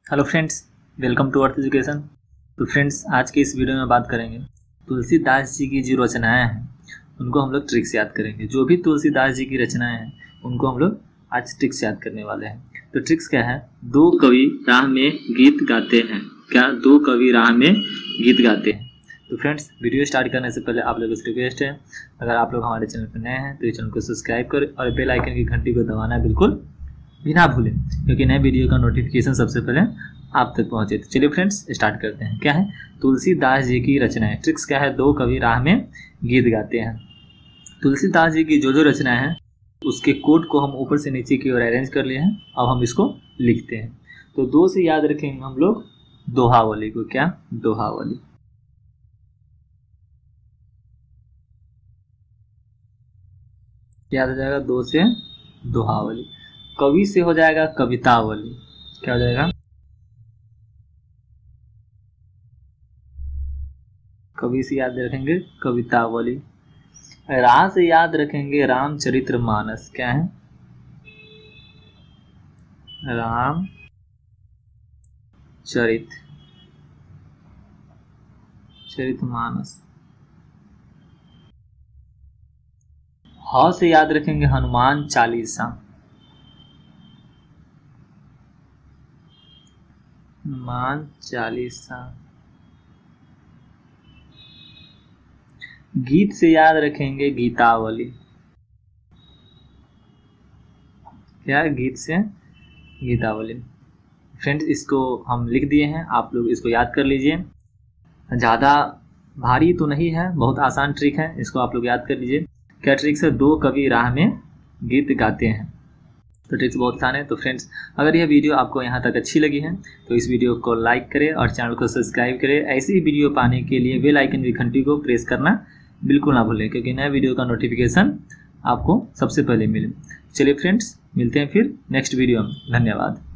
Hello friends, welcome to Arth education. तो friends, आज के इस वीडियो में बात करेंगे तुलसीदास जी की जो रचनाएं हैं उनको हम लोग ट्रिक्स याद करेंगे। जो भी तुलसीदास जी की रचनाएं हैं उनको हम लोग आज ट्रिक्स याद करने वाले हैं। तो ट्रिक्स क्या है? दो कवि राह में गीत गाते हैं। क्या? दो कवि राह में गीत गाते हैं। तो फ्रेंड्स, वीडियो स्टार्ट करने से पहले आप लोगों से रिक्वेस्ट है, अगर आप लोग हमारे चैनल पर नए हैं तो इस चैनल को सब्सक्राइब करें और बेल आइकन की घंटी को दबाना बिल्कुल भी ना भूलें, क्योंकि नए वीडियो का नोटिफिकेशन सबसे पहले आप तक पहुंचे। तो चलिए फ्रेंड्स, स्टार्ट करते हैं। क्या है? तुलसीदास जी की रचनाएं। ट्रिक्स क्या है? दो कवि राह में गीत गाते हैं। तुलसीदास जी की जो रचनाएं हैं उसके कोड को हम ऊपर से नीचे की ओर अरेंज कर लिए हैं। अब हम इसको लिखते हैं। तो दो से याद रखेंगे हम लोग दोहावली को। क्या? दोहावली। याद हो जाएगा दो से दोहावली। कवि से हो जाएगा कवितावली। क्या हो जाएगा? कवि से याद रखेंगे कवितावली। राह से याद रखेंगे रामचरितमानस। क्या है? राम चरितमानस। ह से याद रखेंगे हनुमान चालीसा। हनुमान चालीसा। गीत से याद रखेंगे गीतावली। क्या? गीत से गीतावली। फ्रेंड्स, इसको हम लिख दिए हैं, आप लोग इसको याद कर लीजिए। ज़्यादा भारी तो नहीं है, बहुत आसान ट्रिक है, इसको आप लोग याद कर लीजिए। क्या ट्रिक्स है? दो कवि राह में गीत गाते हैं। तो ट्रिक्स बहुत आसान है। तो फ्रेंड्स, अगर यह वीडियो आपको यहाँ तक अच्छी लगी है तो इस वीडियो को लाइक करें और चैनल को सब्सक्राइब करें। ऐसी ही वीडियो पाने के लिए बेल आइकन की घंटी को प्रेस करना बिल्कुल ना भूलें, क्योंकि नए वीडियो का नोटिफिकेशन आपको सबसे पहले मिले। चलिए फ्रेंड्स, मिलते हैं फिर नेक्स्ट वीडियो में। धन्यवाद।